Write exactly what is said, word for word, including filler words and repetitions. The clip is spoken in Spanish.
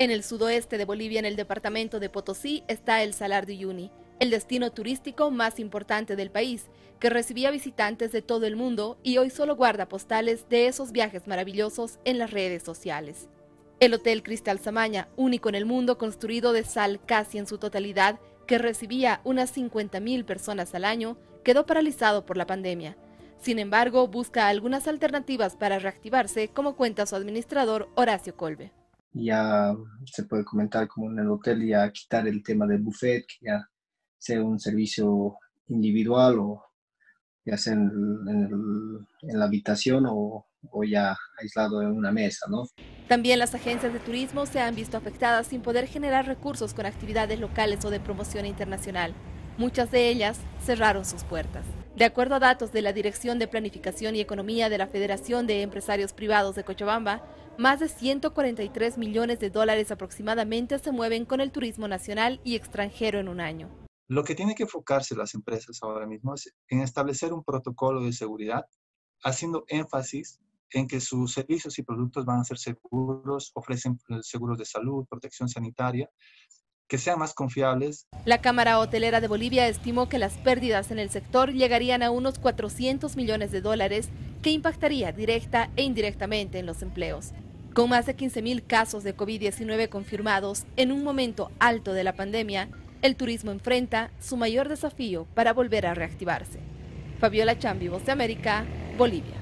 En el sudoeste de Bolivia, en el departamento de Potosí, está el Salar de Uyuni, el destino turístico más importante del país, que recibía visitantes de todo el mundo y hoy solo guarda postales de esos viajes maravillosos en las redes sociales. El Hotel Cristal Samaña, único en el mundo, construido de sal casi en su totalidad, que recibía unas cincuenta mil personas al año, quedó paralizado por la pandemia. Sin embargo, busca algunas alternativas para reactivarse, como cuenta su administrador Horacio Colbe. Ya se puede comentar como en el hotel, ya quitar el tema del buffet, que ya sea un servicio individual o ya sea en, el- en el- en la habitación o, o ya aislado en una mesa, ¿no? También las agencias de turismo se han visto afectadas sin poder generar recursos con actividades locales o de promoción internacional. Muchas de ellas cerraron sus puertas. De acuerdo a datos de la Dirección de Planificación y Economía de la Federación de Empresarios Privados de Cochabamba, más de ciento cuarenta y tres millones de dólares aproximadamente se mueven con el turismo nacional y extranjero en un año. Lo que tienen que enfocarse las empresas ahora mismo es en establecer un protocolo de seguridad, haciendo énfasis en que sus servicios y productos van a ser seguros, ofrecen seguros de salud, protección sanitaria, que sean más confiables. La Cámara Hotelera de Bolivia estimó que las pérdidas en el sector llegarían a unos cuatrocientos millones de dólares, que impactaría directa e indirectamente en los empleos. Con más de quince mil casos de COVID diecinueve confirmados en un momento alto de la pandemia, el turismo enfrenta su mayor desafío para volver a reactivarse. Fabiola Chambi, Voz de América, Bolivia.